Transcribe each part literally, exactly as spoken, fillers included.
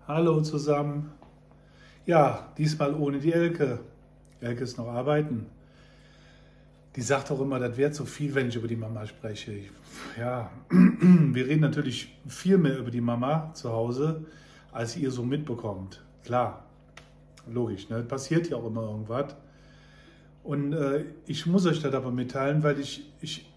Hallo zusammen. Ja, diesmal ohne die Elke. Elke ist noch arbeiten. Die sagt auch immer, das wäre zu viel, wenn ich über die Mama spreche. Ich, ja, wir reden natürlich viel mehr über die Mama zu Hause, als ihr so mitbekommt. Klar, logisch, ne? Passiert ja auch immer irgendwas. Und äh, ich muss euch das aber mitteilen, weil ich, ich,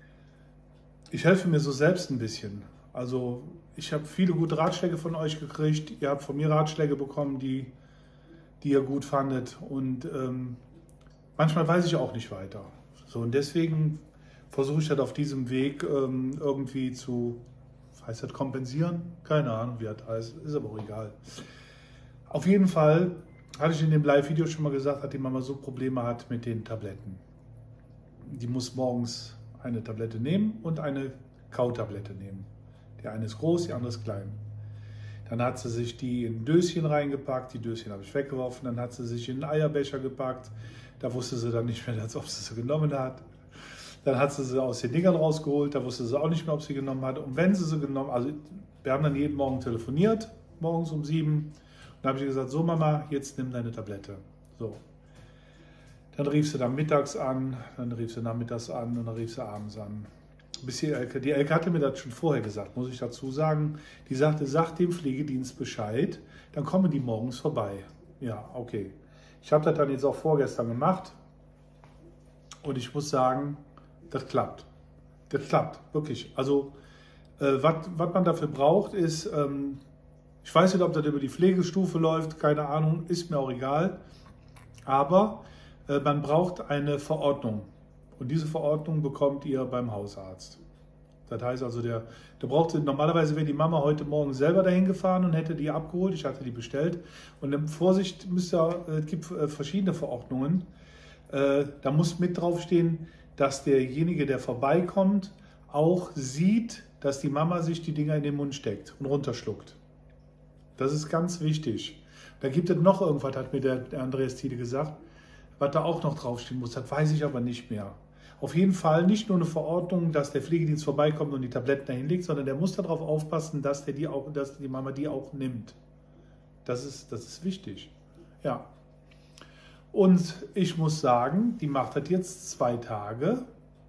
ich helfe mir so selbst ein bisschen. Also ich habe viele gute Ratschläge von euch gekriegt. Ihr habt von mir Ratschläge bekommen, die, die ihr gut fandet. Und ähm, manchmal weiß ich auch nicht weiter. So, und deswegen versuche ich das auf diesem Weg ähm, irgendwie zu, heißt das kompensieren? Keine Ahnung, wie das heißt. Ist aber auch egal. Auf jeden Fall hatte ich in dem Live-Video schon mal gesagt, dass die Mama so Probleme hat mit den Tabletten. Die muss morgens eine Tablette nehmen und eine Kautablette nehmen. Die eine ist groß, die andere ist klein. Dann hat sie sich die in ein Döschen reingepackt, die Döschen habe ich weggeworfen. Dann hat sie sich in einen Eierbecher gepackt. Da wusste sie dann nicht mehr, als ob sie sie genommen hat. Dann hat sie sie aus den Dingern rausgeholt, da wusste sie auch nicht mehr, ob sie genommen hat. Und wenn sie sie genommen, also wir haben dann jeden Morgen telefoniert, morgens um sieben. Und dann habe ich gesagt, so Mama, jetzt nimm deine Tablette. So. Dann rief sie dann mittags an, dann rief sie nachmittags an und dann rief sie abends an. Bis die Elke, die Elke hatte mir das schon vorher gesagt, muss ich dazu sagen. Die sagte, sag dem Pflegedienst Bescheid, dann kommen die morgens vorbei. Ja, okay. Ich habe das dann jetzt auch vorgestern gemacht und ich muss sagen, das klappt. Das klappt, wirklich. Also, äh, was man dafür braucht, ist, ähm, ich weiß nicht, ob das über die Pflegestufe läuft, keine Ahnung, ist mir auch egal. Aber äh, man braucht eine Verordnung. Und diese Verordnung bekommt ihr beim Hausarzt. Das heißt also, der, der braucht, normalerweise wäre die Mama heute Morgen selber dahin gefahren und hätte die abgeholt. Ich hatte die bestellt. Und Vorsicht, müsst ihr, es gibt verschiedene Verordnungen. Äh, da muss mit draufstehen, dass derjenige, der vorbeikommt, auch sieht, dass die Mama sich die Dinger in den Mund steckt und runterschluckt. Das ist ganz wichtig. Da gibt es noch irgendwas, hat mir der, der Andreas Thiele gesagt, was da auch noch draufstehen muss. Das weiß ich aber nicht mehr. Auf jeden Fall nicht nur eine Verordnung, dass der Pflegedienst vorbeikommt und die Tabletten dahin legt, sondern der muss darauf aufpassen, dass, der die, auch, dass die Mama die auch nimmt. Das ist, das ist wichtig. Ja. Und ich muss sagen, die macht das jetzt zwei Tage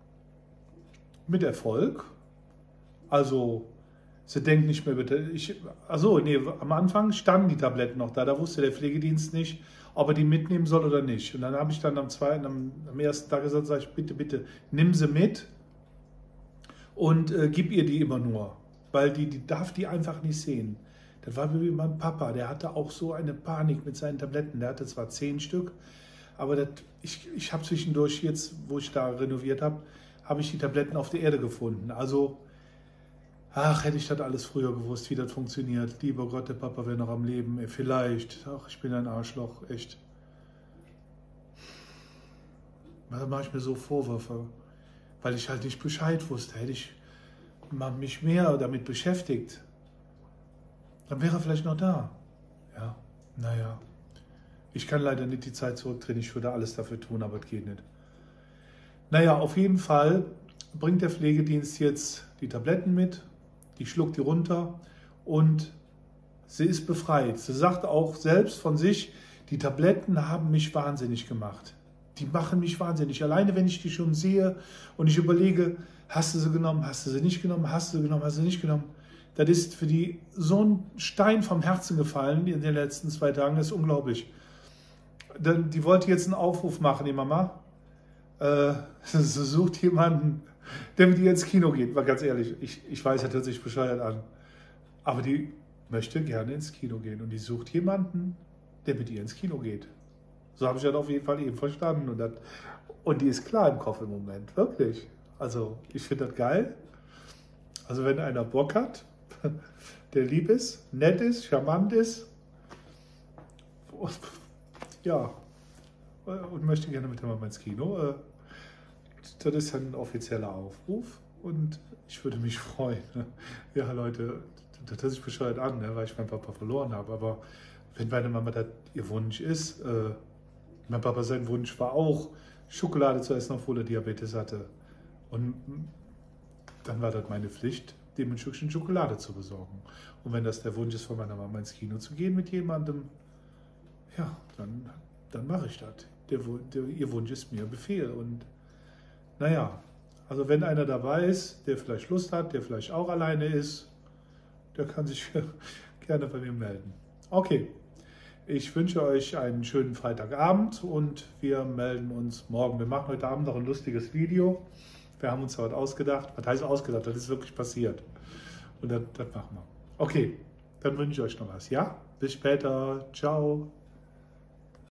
mit Erfolg. Also sie denkt nicht mehr, bitte. Ich, also nee, am Anfang standen die Tabletten noch da, da wusste der Pflegedienst nicht, ob er die mitnehmen soll oder nicht. Und dann habe ich dann am zweiten, am, am ersten Tag gesagt, sag ich, bitte, bitte, nimm sie mit und äh, gib ihr die immer nur. Weil die, die darf die einfach nicht sehen. Das war wie mein Papa, der hatte auch so eine Panik mit seinen Tabletten. Der hatte zwar zehn Stück, aber das, ich, ich habe zwischendurch jetzt, wo ich da renoviert habe, habe ich die Tabletten auf der Erde gefunden. Also, ach, hätte ich das alles früher gewusst, wie das funktioniert. Lieber Gott, der Papa wäre noch am Leben. Ey, vielleicht. Ach, ich bin ein Arschloch, echt. Da mache ich mir so Vorwürfe, weil ich halt nicht Bescheid wusste. Hätte ich mich mehr damit beschäftigt, dann wäre er vielleicht noch da. Ja, naja. Ich kann leider nicht die Zeit zurückdrehen. Ich würde alles dafür tun, aber es geht nicht. Naja, auf jeden Fall bringt der Pflegedienst jetzt die Tabletten mit. Die schluckt die runter und sie ist befreit. Sie sagt auch selbst von sich, die Tabletten haben mich wahnsinnig gemacht. Die machen mich wahnsinnig. Alleine wenn ich die schon sehe und ich überlege, hast du sie genommen, hast du sie nicht genommen, hast du sie genommen, hast du sie nicht genommen. Das ist für die so ein Stein vom Herzen gefallen in den letzten zwei Tagen. Das ist unglaublich. Die wollte jetzt einen Aufruf machen, die Mama. Äh, sie sucht jemanden, der mit ihr ins Kino geht. Mal ganz ehrlich, ich, ich weiß, das hört sich bescheuert an. Aber die möchte gerne ins Kino gehen. Und die sucht jemanden, der mit ihr ins Kino geht. So habe ich das auf jeden Fall eben verstanden. Und, das, und die ist klar im Kopf im Moment. Wirklich. Also ich finde das geil. Also wenn einer Bock hat, der lieb ist, nett ist, charmant ist, ja, und möchte gerne mit der Mama ins Kino, das ist ein offizieller Aufruf und ich würde mich freuen. Ja, Leute, das hört sich bescheuert an, ne, weil ich meinen Papa verloren habe. Aber wenn meine Mama das ihr Wunsch ist, äh, mein Papa sein Wunsch war auch, Schokolade zu essen, obwohl er Diabetes hatte. Und dann war das meine Pflicht, dem ein Stückchen Schokolade zu besorgen. Und wenn das der Wunsch ist, von meiner Mama ins Kino zu gehen mit jemandem, ja, dann, dann mache ich das. Der, der, ihr Wunsch ist mir Befehl. Und naja, also wenn einer dabei ist, der vielleicht Lust hat, der vielleicht auch alleine ist, der kann sich gerne bei mir melden. Okay, ich wünsche euch einen schönen Freitagabend und wir melden uns morgen. Wir machen heute Abend noch ein lustiges Video. Wir haben uns heute ausgedacht. Was heißt ausgedacht? Das ist wirklich passiert. Und das, das machen wir. Okay, dann wünsche ich euch noch was. Ja, bis später. Ciao.